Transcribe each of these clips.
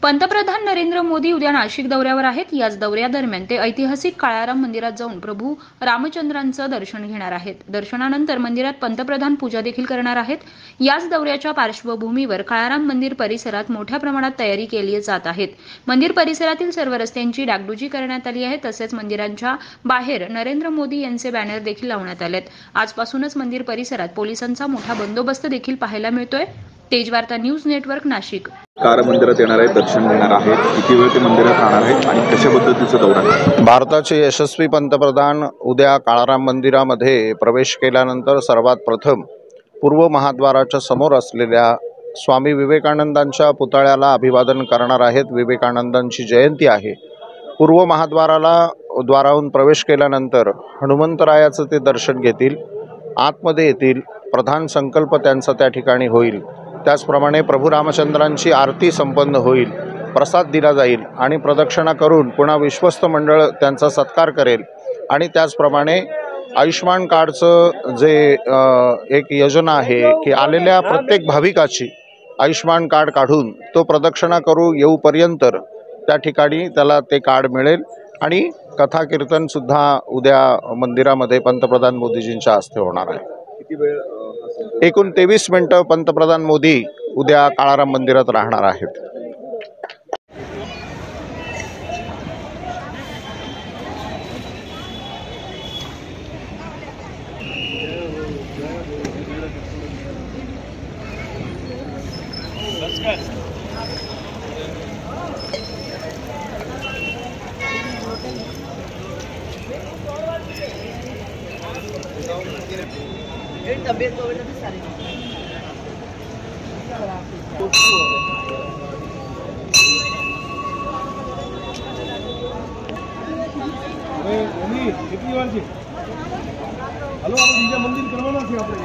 पंतप्रधान नरेंद्र मोदी उद्या नाशिक दौऱ्यावर आहेत। याच दौऱ्यादरम्यान ते ऐतिहासिक काळाराम मंदिरात जाऊन प्रभू रामचंद्रांचं दर्शन घेणार आहेत। दर्शनानंतर मंदिरात पंतप्रधान पूजा देखील करणार आहेत। याच दौऱ्याच्या पार्श्वभूमीवर काळाराम मंदिर परिसरात मोठ्या प्रमाणात तयारी केली जात आहे। मंदिर परिसरातील सर्व रस्त्यांची डागडुजी करण्यात आली आहे। तसेच मंदिरांच्या बाहेर नरेंद्र मोदी यांचे बॅनर देखील लावण्यात आलेत। आजपासूनच मंदिर परिसरात पोलिसांचा मोठा बंदोबस्त देखील पाहायला मिळतोय। Tejvarta news network Nashik. काळाराम मंदिरात येणार आहेत, दर्शन घेणार आहेत, किती वेळ ते मंदिरात राहणार आहेत आणि कशा पद्धतीचं दौरा आहे? भारताचे यशस्वी पंतप्रधान उद्या काळाराम मंदिरामध्ये प्रवेश केल्यानंतर सर्वात प्रथम पूर्व महाद्वाराच्या समोर असलेल्या स्वामी विवेकानंदांच्या पुतळ्याला अभिवादन करणार आहेत। विवेकानंदांची जयंती आहे। पूर्व महाद्वाराहून प्रवेश केल्यानंतर हनुमंतरायाचं ते दर्शन घेतील, आतमध्ये येतील, प्रधान संकल्प त्यांचा त्या ठिकाणी होईल। त्याचप्रमाणे प्रभू रामचंद्रांची आरती संपन्न होईल, प्रसाद दिला जाईल आणि प्रदक्षिणा करून पुन्हा विश्वस्त मंडळ त्यांचा सत्कार करेल। आणि त्याचप्रमाणे आयुष्मान कार्डचं जे एक योजना आहे की आलेल्या प्रत्येक भाविकाची आयुष्मान कार्ड काढून तो प्रदक्षिणा करू येऊपर्यंत त्या ठिकाणी त्याला ते कार्ड मिळेल। आणि कथा कीर्तनसुद्धा उद्या मंदिरामध्ये पंतप्रधान मोदीजींच्या हस्ते होणार आहे। किती वेळ? एकूण 23 मिनिटं पंतप्रधान मोदी उद्या काळाराम मंदिरात राहणार आहेत। तबियत वगैरह तो सारी कितनी बार हेलो आप बीजा मंदिर करवाना थी आपने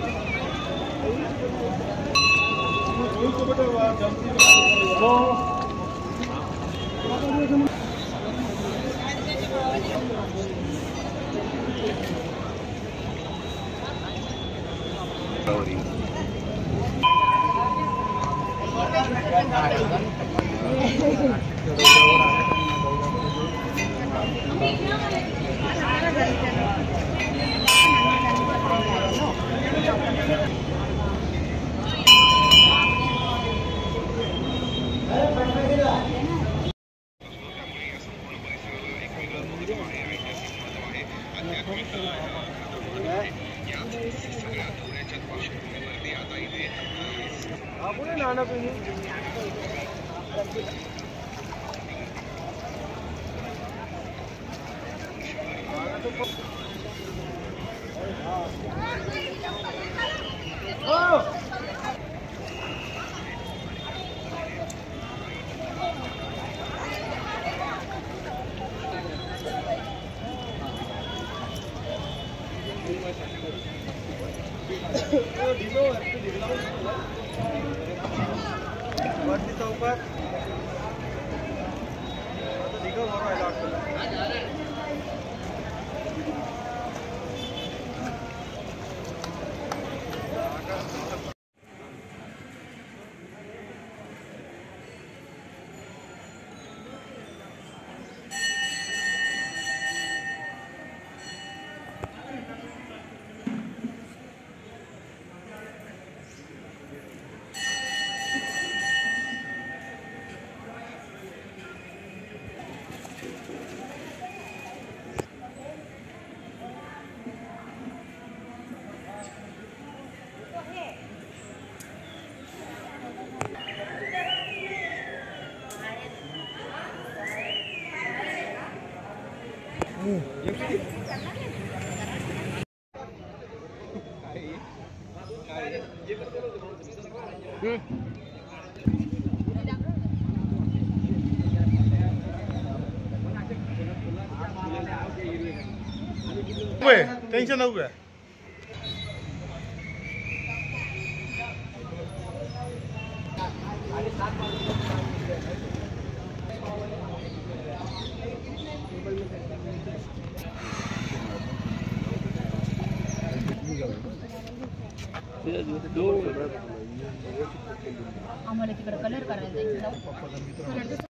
टेंशन नको आहे। आम्हाला तिकडे कलर करायला जायचं